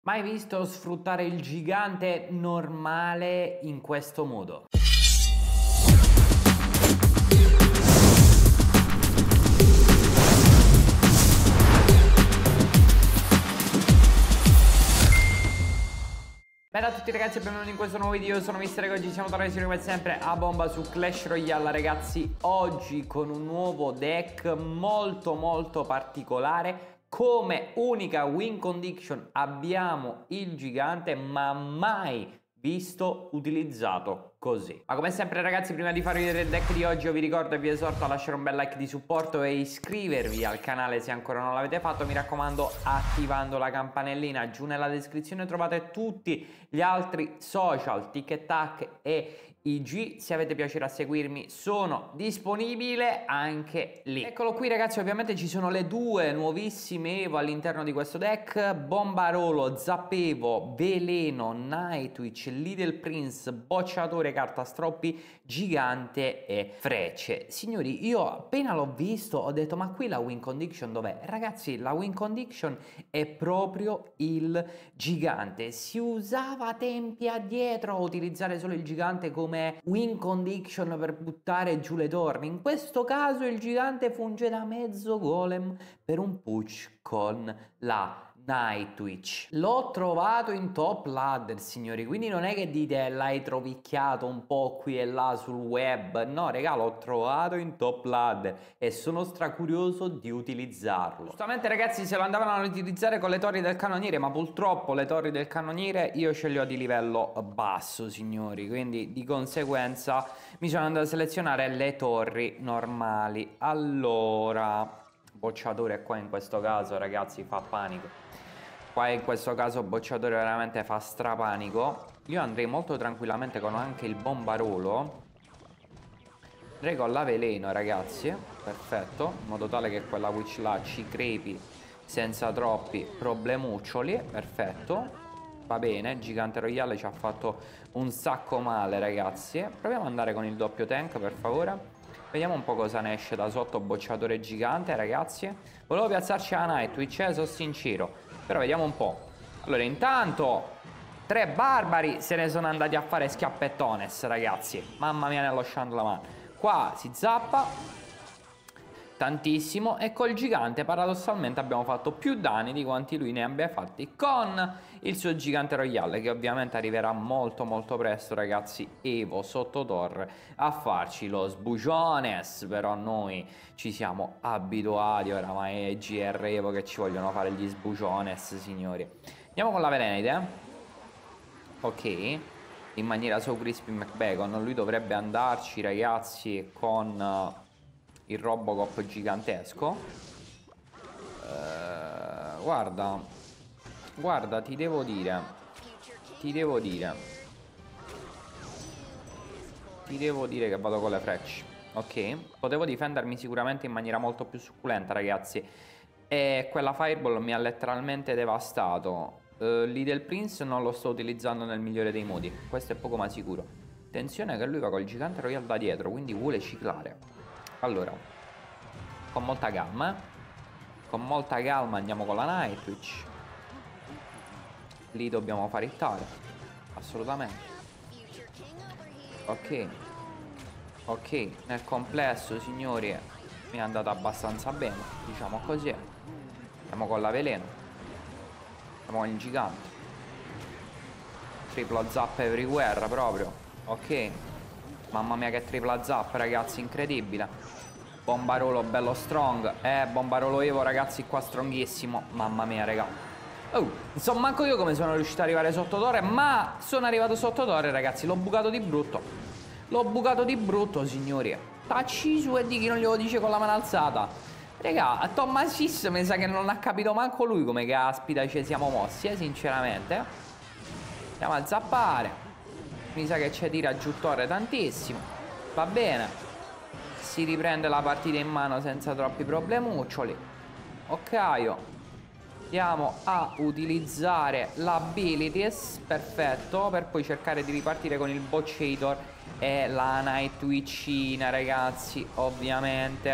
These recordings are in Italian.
Mai visto sfruttare il gigante normale in questo modo? Bella a tutti ragazzi e benvenuti in questo nuovo video, io sono Mister e oggi siamo tornati come sempre a bomba su Clash Royale ragazzi. Oggi con un nuovo deck molto particolare. Come unica win condition abbiamo il gigante, ma mai visto utilizzato così. Ma come sempre ragazzi, prima di farvi vedere il deck di oggi io vi ricordo e vi esorto a lasciare un bel like di supporto e iscrivervi al canale se ancora non l'avete fatto, mi raccomando attivando la campanellina. Giù nella descrizione trovate tutti gli altri social, TikTok e IG, se avete piacere a seguirmi sono disponibile anche lì. Eccolo qui ragazzi, ovviamente ci sono le due nuovissime Evo all'interno di questo deck: Bombarolo, Zappevo, Veleno, Nightwish, Little Prince, Bocciatore, Cartastroppi, Gigante e Frecce. Signori, io appena l'ho visto ho detto ma qui la win condition dov'è? Ragazzi, la win condition è proprio il gigante. Si usava tempi addietro a utilizzare solo il gigante come win condition per buttare giù le torri. In questo caso il gigante funge da mezzo golem per un push con la Nightwish. L'ho trovato in top ladder signori, quindi non è che dite l'hai trovicchiato un po' qui e là sul web, no regà, l'ho trovato in top ladder e sono stracurioso di utilizzarlo. Giustamente ragazzi se lo andavano ad utilizzare con le torri del cannoniere, ma purtroppo le torri del cannoniere io ce le ho di livello basso signori, quindi di conseguenza mi sono andato a selezionare le torri normali. Allora, Bocciatore qua in questo caso ragazzi fa panico. Qua in questo caso Bocciatore veramente fa strapanico. Io andrei molto tranquillamente con anche il Bombarolo. Andrei con la Veleno ragazzi, perfetto, in modo tale che quella witch là ci crepi senza troppi problemuccioli, perfetto. Va bene, Gigante Royale ci ha fatto un sacco male ragazzi. Proviamo ad andare con il doppio tank per favore. Vediamo un po' cosa ne esce da sotto Bocciatore Gigante ragazzi. Volevo piazzarci la Nightwish, sono sincero, però vediamo un po'. Allora intanto 3 barbari se ne sono andati a fare schiappettones ragazzi. Mamma mia nello Chandlaman. Qua si zappa tantissimo e col gigante paradossalmente abbiamo fatto più danni di quanti lui ne abbia fatti con il suo Gigante Royale, che ovviamente arriverà molto presto ragazzi, Evo sotto torre, a farci lo sbuciones. Però noi ci siamo abituati oramai ai GR Evo che ci vogliono fare gli sbuciones signori. Andiamo con la Velenite, ok, in maniera so Crispy McBacon. Lui dovrebbe andarci ragazzi con il Robocop gigantesco. Guarda, ti devo dire che vado con le frecce. Ok, potevo difendermi sicuramente in maniera molto più succulenta ragazzi, e quella Fireball mi ha letteralmente devastato. Little Prince non lo sto utilizzando nel migliore dei modi, questo è poco ma sicuro. Attenzione che lui va col Gigante Royale da dietro, quindi vuole ciclare. Allora, con molta calma andiamo con la Nightwish. Lì dobbiamo fare hittare, assolutamente. Ok, nel complesso signori mi è andata abbastanza bene, diciamo così. Andiamo con la Veleno, andiamo con il gigante. Triplo zap everywhere proprio. Ok, mamma mia che tripla zap ragazzi, incredibile. Bombarolo bello strong. Bombarolo Evo ragazzi qua stronghissimo. Mamma mia raga. Oh, insomma manco io come sono riuscito ad arrivare sotto torre, ma sono arrivato sotto torre ragazzi. L'ho bucato di brutto signori. Tacci su e di chi non glielo dice con la mano alzata. Raga, a Thomasis mi sa che non ha capito manco lui come caspita ci siamo mossi, sinceramente. Andiamo a zappare. Mi sa che c'è tira giù torre tantissimo. Va bene, si riprende la partita in mano senza troppi problemuccioli. Ok, andiamo a utilizzare l'abilities, perfetto, per poi cercare di ripartire con il Bocciator e la Nightwishina ragazzi, ovviamente.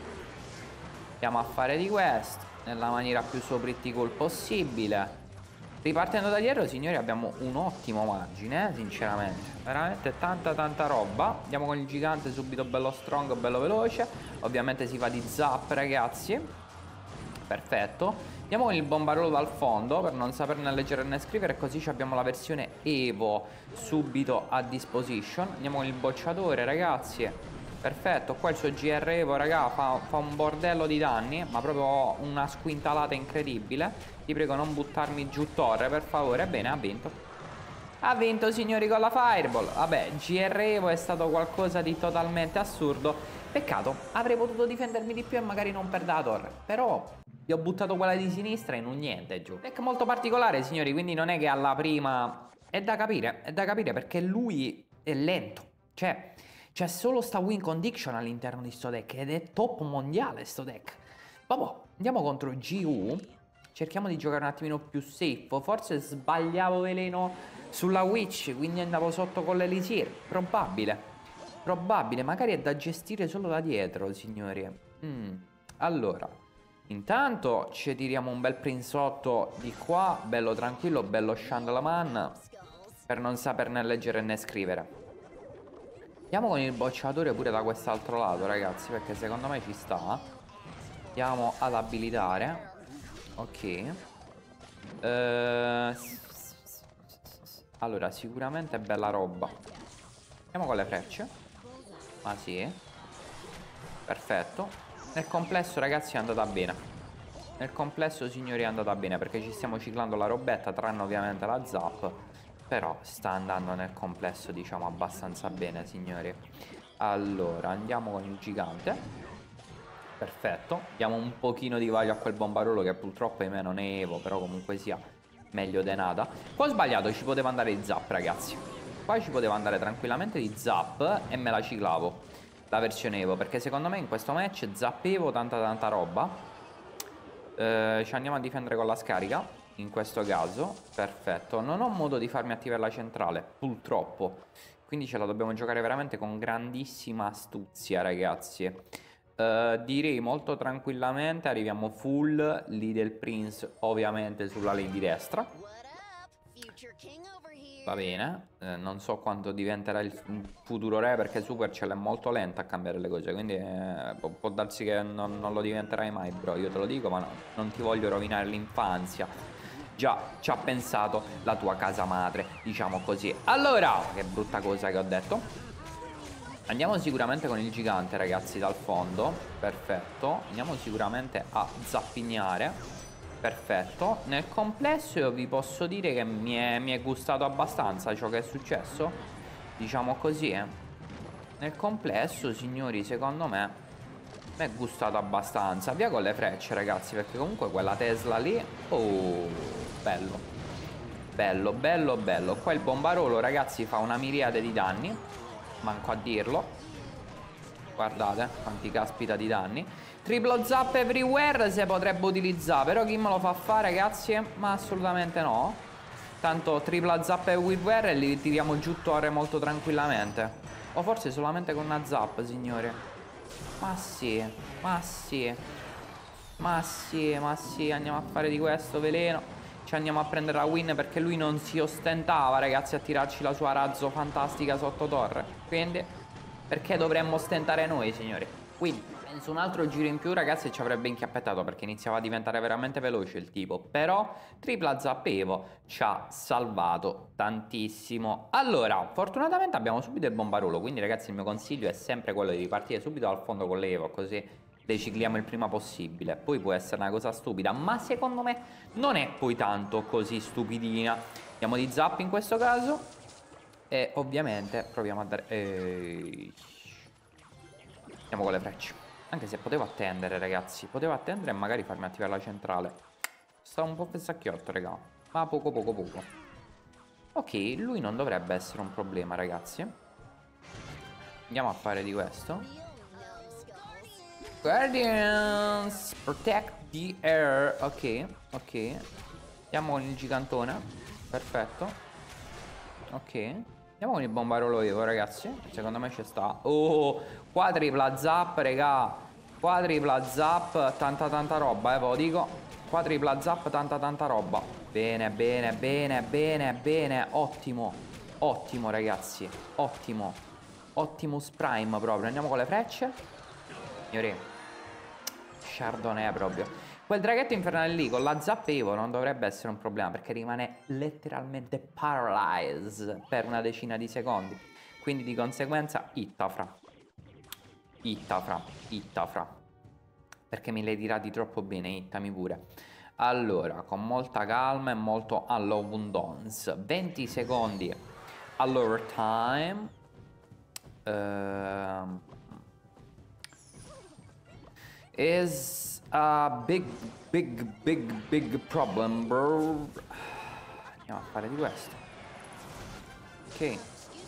Andiamo a fare di questo nella maniera più so pretty cool possibile. Ripartendo da dietro, signori, abbiamo un ottimo margine, sinceramente. Veramente tanta roba. Andiamo con il gigante subito bello strong, bello veloce. Ovviamente si fa di zap, ragazzi. Perfetto. Andiamo con il bombarolo dal fondo per non saperne leggere né scrivere. Così abbiamo la versione Evo subito a disposition. Andiamo con il bocciatore, ragazzi. Perfetto, qua il suo GR Evo, raga, fa un bordello di danni, ma proprio una squintalata incredibile. Ti prego non buttarmi giù torre, per favore. Bene, ha vinto. Ha vinto, signori, con la Fireball. Vabbè, GR Evo è stato qualcosa di totalmente assurdo. Peccato, avrei potuto difendermi di più e magari non perdere la torre. Però gli ho buttato quella di sinistra e non niente giù. Deck molto particolare, signori, quindi non è che alla prima... È da capire perché lui è lento. Cioè... C'è solo sta win condition all'interno di sto deck ed è top mondiale sto deck. Vabbè, andiamo contro GU. Cerchiamo di giocare un attimino più safe. Forse sbagliavo veleno sulla Witch, quindi andavo sotto con l'Elisir. Probabile, magari è da gestire solo da dietro, signori. Allora, intanto ci tiriamo un bel prinsotto di qua, bello tranquillo, bello Chandalaman, per non saperne leggere né scrivere. Andiamo con il bocciatore pure da quest'altro lato, ragazzi, perché secondo me ci sta. Andiamo ad abilitare. Ok. Allora, sicuramente è bella roba. Andiamo con le frecce. Ma sì. Perfetto. Nel complesso, ragazzi, è andata bene. Nel complesso, signori, è andata bene, perché ci stiamo ciclando la robetta, tranne ovviamente la zap. Però sta andando nel complesso, diciamo, abbastanza bene, signori. Allora, andiamo con il gigante. Perfetto. Diamo un pochino di vaglio a quel bombarolo che purtroppo ahimè non è Evo, però comunque sia meglio di nada. Qua ho sbagliato, ci poteva andare di zap, ragazzi. Qua ci poteva andare tranquillamente di zap e me la ciclavo la versione Evo, perché secondo me in questo match zap Evo tanta roba. Ci andiamo a difendere con la scarica. In questo caso, perfetto. Non ho modo di farmi attivare la centrale, purtroppo. Quindi ce la dobbiamo giocare veramente con grandissima astuzia, ragazzi. Direi molto tranquillamente arriviamo full Little Prince, ovviamente sulla lane di destra. Va bene. Non so quanto diventerà il futuro re, perché Supercell è molto lenta a cambiare le cose. Quindi può darsi che non lo diventerai mai, bro. Io te lo dico, ma no, non ti voglio rovinare l'infanzia. Già, ci ha pensato la tua casa madre, diciamo così. Allora, che brutta cosa che ho detto. Andiamo sicuramente con il gigante, ragazzi, dal fondo. Perfetto. Andiamo sicuramente a zappignare. Perfetto. Nel complesso io vi posso dire che mi è gustato abbastanza ciò che è successo. Diciamo così. Nel complesso, signori, secondo me mi è gustato abbastanza. Via con le frecce, ragazzi, perché comunque quella Tesla lì... Oh... Bello. Qua il bombarolo, ragazzi, fa una miriade di danni. Manco a dirlo. Guardate quanti caspita di danni. Triplo zap everywhere se potrebbe utilizzare, però chi me lo fa fare, ragazzi? Ma assolutamente no. Tanto tripla zap everywhere e li tiriamo giù torre molto tranquillamente. O forse solamente con una zap, signori. Ma sì. Andiamo a fare di questo veleno. Ci andiamo a prendere la win, perché lui non si ostentava, ragazzi, a tirarci la sua razzo fantastica sotto torre. Quindi, perché dovremmo ostentare noi, signori? Quindi, penso un altro giro in più, ragazzi, ci avrebbe inchiappettato, perché iniziava a diventare veramente veloce il tipo. Però, tripla zappevo ci ha salvato tantissimo. Allora, fortunatamente abbiamo subito il bombarolo, quindi, ragazzi, il mio consiglio è sempre quello di partire subito dal fondo con l'Evo, così decicliamo il prima possibile. Poi può essere una cosa stupida, ma secondo me non è poi tanto così stupidina. Andiamo di zap in questo caso. E ovviamente proviamo a dare... Andiamo con le frecce. Anche se potevo attendere, ragazzi. Potevo attendere e magari farmi attivare la centrale. Stavo un po' fessacchiotto, raga. Ma poco. Ok, lui non dovrebbe essere un problema, ragazzi. Andiamo a fare di questo. Guardians, protect the air. Ok. Andiamo con il gigantone. Perfetto. Ok. Andiamo con il bombarolo Evo, ragazzi. Secondo me ci sta. Oh, qua tripla zap, raga. Qua tripla zap, tanta roba, ve lo dico. Qua tripla zap, tanta roba. Bene, bene, bene, bene, bene. Ottimo. Ottimo, ragazzi. Ottimo. Optimus Prime proprio. Andiamo con le frecce. Signori. Chardonnay proprio. Quel draghetto infernale lì con la zappa Evo non dovrebbe essere un problema, perché rimane letteralmente paralyzed per una decina di secondi. Quindi di conseguenza ittafra. Ittafra. Ittafra. Perché me l'hai tirati troppo bene, ittami pure. Allora, con molta calma e molto all'abundance. 20 secondi all'overtime. Is a big problem, bro. Andiamo a fare di questo. Ok.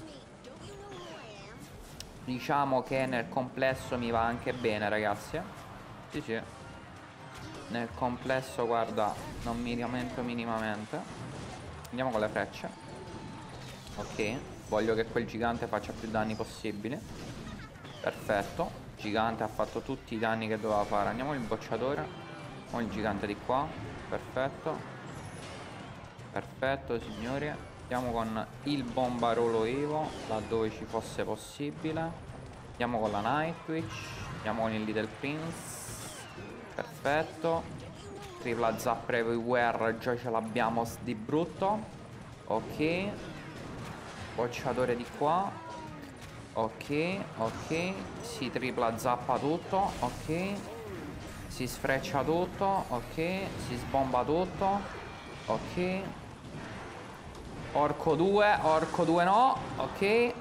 Diciamo che nel complesso mi va anche bene, ragazzi. Sì, sì. Nel complesso, guarda, non mi lamento minimamente. Andiamo con le frecce. Ok. Voglio che quel gigante faccia più danni possibili. Perfetto. Il gigante ha fatto tutti i danni che doveva fare. Andiamo il bocciatore. Andiamo il gigante di qua. Perfetto. Perfetto, signori. Andiamo con il bombarolo Evo, laddove ci fosse possibile. Andiamo con la Nightwitch. Andiamo con il Little Prince. Perfetto. Tripla zappa everywhere. Già ce l'abbiamo di brutto. Ok. Bocciatore di qua. Ok, ok. Si tripla zappa tutto. Ok. Si sfreccia tutto. Ok. Si sbomba tutto. Ok. Orco 2 no. Ok.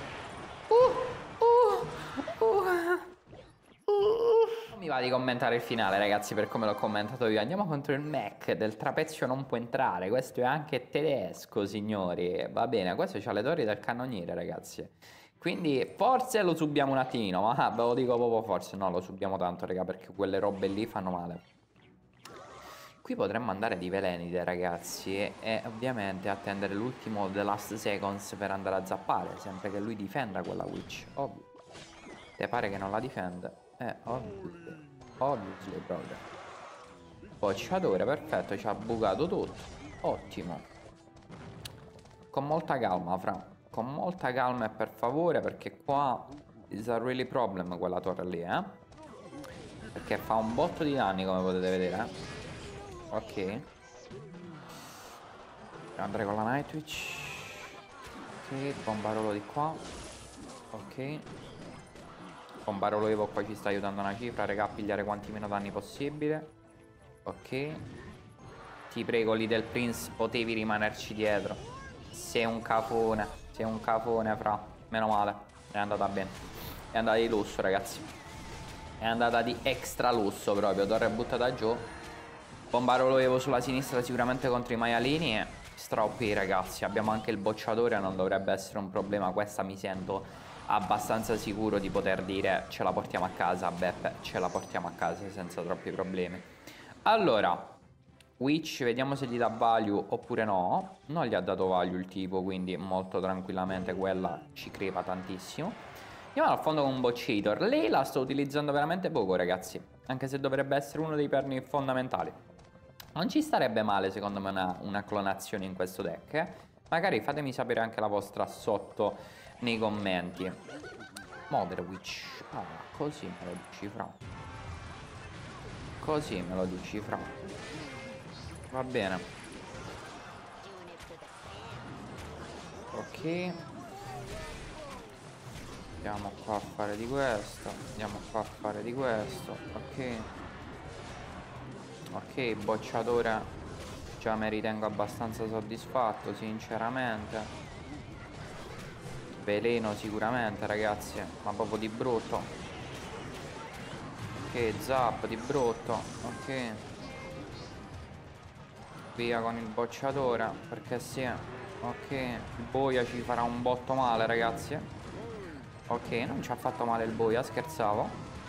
Non mi va di commentare il finale, ragazzi, per come l'ho commentato io. Andiamo contro il Mac del trapezio non può entrare. Questo è anche tedesco, signori. Va bene, questo c'ha le torri del cannoniere, ragazzi. Quindi forse lo subiamo un attimino, ma ve lo dico proprio forse. No, lo subiamo tanto, raga, perché quelle robe lì fanno male. Qui potremmo andare di Velenide, ragazzi, e ovviamente attendere l'ultimo The Last Seconds per andare a zappare, sempre che lui difenda quella Witch. Ovvio. Te pare che non la difende? Ovvio. Obviously, brother. Bocciatore, perfetto, ci ha bucato tutto. Ottimo. Con molta calma, fra. Con molta calma e per favore, perché qua is a really problem quella torre lì, Perché fa un botto di danni, come potete vedere, Ok. Andrei con la Nightwitch. Ok, bombarolo di qua. Ok. Bombarolo Evo qua ci sta aiutando una cifra, raga, a pigliare quanti meno danni possibile. Ok. Ti prego, Little Prince, potevi rimanerci dietro. Sei un cafone. Sei un cafone, fra. Meno male. È andata bene. È andata di lusso, ragazzi. È andata di extra lusso proprio. Torre buttata giù. Bombarolo Evo sulla sinistra sicuramente contro i maialini. E stra OP, ragazzi. Abbiamo anche il bocciatore. Non dovrebbe essere un problema. Questa mi sento abbastanza sicuro di poter dire ce la portiamo a casa. Beppe, ce la portiamo a casa senza troppi problemi. Allora, Witch, vediamo se gli dà value oppure no. Non gli ha dato value il tipo, quindi molto tranquillamente quella ci crepa tantissimo. Andiamo al fondo con un Bocciator. Lei la sto utilizzando veramente poco, ragazzi, anche se dovrebbe essere uno dei perni fondamentali. Non ci starebbe male secondo me una clonazione in questo deck, Magari fatemi sapere anche la vostra sotto nei commenti. Mother Witch. Ah, così me lo dici, fra. Così me lo dici, fra. Va bene. Ok. Andiamo qua a fare di questo. Andiamo qua a fare di questo. Ok. Ok, bocciatore. Già mi ritengo abbastanza soddisfatto, sinceramente. Veleno sicuramente, ragazzi. Ma proprio di brutto. Ok, zap di brutto. Ok. Via con il bocciatore, perché sì. Ok, il boia ci farà un botto male, ragazzi. Ok, non ci ha fatto male il boia, scherzavo.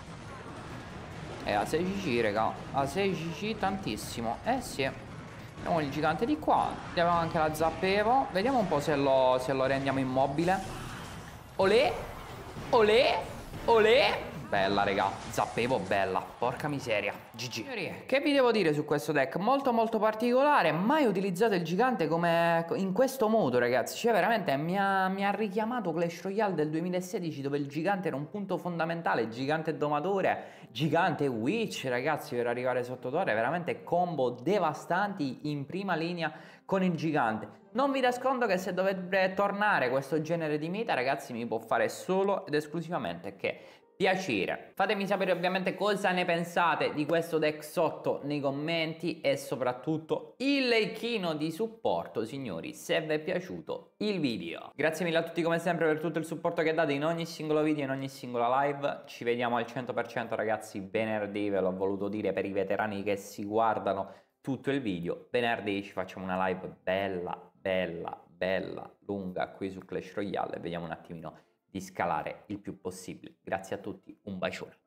E a 6cc, raga. A 6cc tantissimo. Sì. Abbiamo il gigante di qua. Abbiamo anche la zappevo. Vediamo un po' se lo rendiamo immobile. Olè. Olè. Olè. Bella, raga, zappevo bella, porca miseria, GG. Signori, che vi devo dire su questo deck? Molto molto particolare, mai utilizzato il gigante come in questo modo, ragazzi. Cioè veramente mi ha richiamato Clash Royale del 2016, dove il gigante era un punto fondamentale, gigante domatore, gigante witch, ragazzi, per arrivare sotto torre. Veramente combo devastanti in prima linea con il gigante. Non vi nascondo che se dovrebbe tornare questo genere di meta, ragazzi, mi può fare solo ed esclusivamente che piacere. Fatemi sapere ovviamente cosa ne pensate di questo deck sotto nei commenti e soprattutto il likino di supporto, signori, se vi è piaciuto il video. Grazie mille a tutti come sempre per tutto il supporto che date in ogni singolo video, in ogni singola live. Ci vediamo al 100% ragazzi venerdì, ve l'ho voluto dire per i veterani che si guardano tutto il video. Venerdì ci facciamo una live bella, lunga qui su Clash Royale e vediamo un attimino di scalare il più possibile. Grazie a tutti, un bacione.